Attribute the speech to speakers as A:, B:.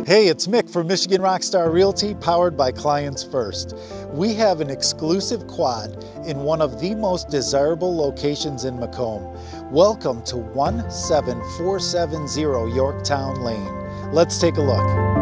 A: Hey, it's Mick from Michigan Rockstar Realty, powered by Clients First. We have an exclusive quad in one of the most desirable locations in Macomb. Welcome to 17470 Yorktown Lane. Let's take a look.